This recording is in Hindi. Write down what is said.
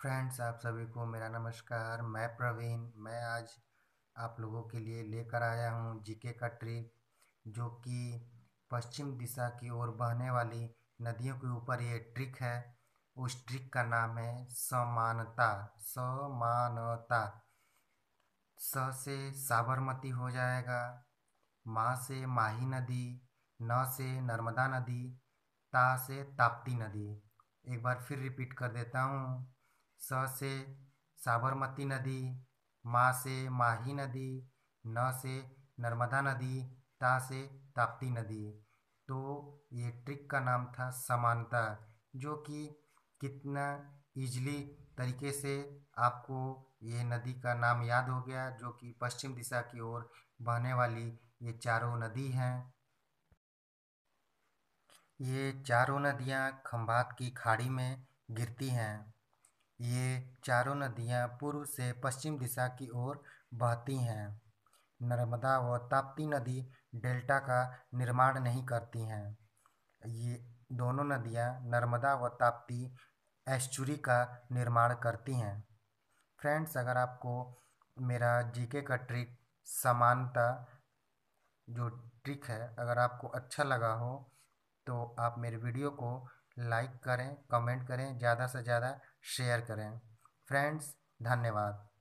फ्रेंड्स, आप सभी को मेरा नमस्कार। मैं प्रवीण। मैं आज आप लोगों के लिए लेकर आया हूँ जीके का ट्रिक, जो कि पश्चिम दिशा की ओर बहने वाली नदियों के ऊपर ये ट्रिक है। उस ट्रिक का नाम है समानता। समानता। स से साबरमती हो जाएगा, माँ से माही नदी, न से नर्मदा नदी, ता से ताप्ती नदी। एक बार फिर रिपीट कर देता हूँ। स से साबरमती नदी, माँ से माही नदी, न से नर्मदा नदी, ता से ताप्ती नदी। तो ये ट्रिक का नाम था समानता, जो कि कितना इजली तरीके से आपको ये नदी का नाम याद हो गया, जो कि पश्चिम दिशा की ओर बहने वाली ये चारों नदी हैं। ये चारों नदियाँ खंभात की खाड़ी में गिरती हैं। ये चारों नदियाँ पूर्व से पश्चिम दिशा की ओर बहती हैं। नर्मदा व ताप्ती नदी डेल्टा का निर्माण नहीं करती हैं। ये दोनों नदियाँ नर्मदा व ताप्ती एस्चुरी का निर्माण करती हैं। फ्रेंड्स, अगर आपको मेरा जीके का ट्रिक समानता जो ट्रिक है, अगर आपको अच्छा लगा हो तो आप मेरे वीडियो को लाइक करें, कमेंट करें, ज़्यादा से ज़्यादा शेयर करें। फ्रेंड्स, धन्यवाद।